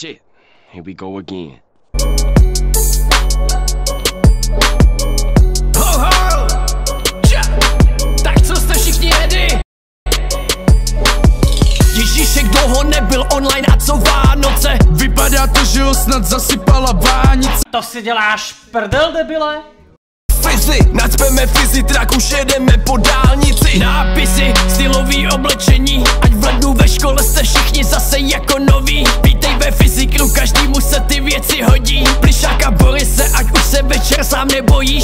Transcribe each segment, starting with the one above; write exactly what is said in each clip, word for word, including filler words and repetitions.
Shit, here we go again. Ho, ho! Ča! Tak co jste všichni ready? Ježíšek dlouho nebyl online a co Vánoce? Vypadá to, že ho snad zasypala vánice. To si děláš prdel, debile? Fizi, nacpeme fizi, trak už jedeme po dálnici. Nápisy, stylový oblečení, ať v lednu ve škole jste všichni zase jako noví. Vítej ve fyziklu, každému se ty věci hodí. Plišáka Borise, ať už se večer sám nebojíš.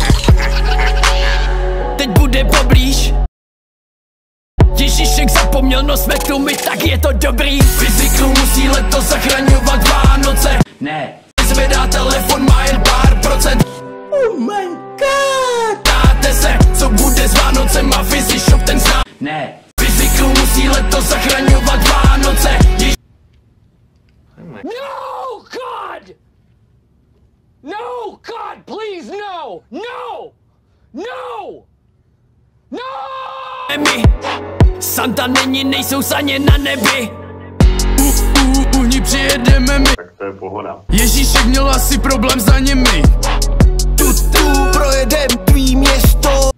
Teď bude poblíž. Ježíšek zapomněl, no jsme tu my, tak je to dobrý. Fyziklu musí letos zachraňovat Vánoce. Ne. Zvedá telefon, má jen pár procent. Oh my god! Ptáte se, co bude s Vánocem a Fizi Shop ten zná. Ne. Fyziklu musí letos zachraňovat Vánoce. Jež... No god! No god, please no! No! No! No! My. Santa není, nejsou saně na nebi. U, u, u ní přijedeme my. Tak to je pohoda. Ježíšek měl asi problém za nimi. Tu, tu, projedem tvý město.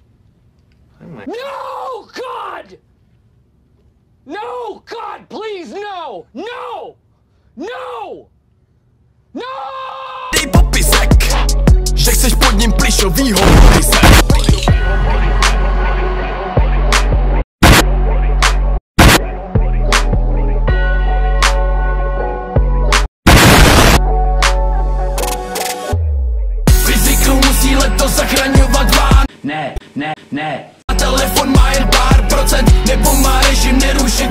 No god! No god, please no! No! No! No! Dej popisek, že chceš pod ním plišovýho Borise. Musí letos zachraňovat Ván. Ne, ne, ne. A telefon má jen pár procent, nebo má režim nerušit.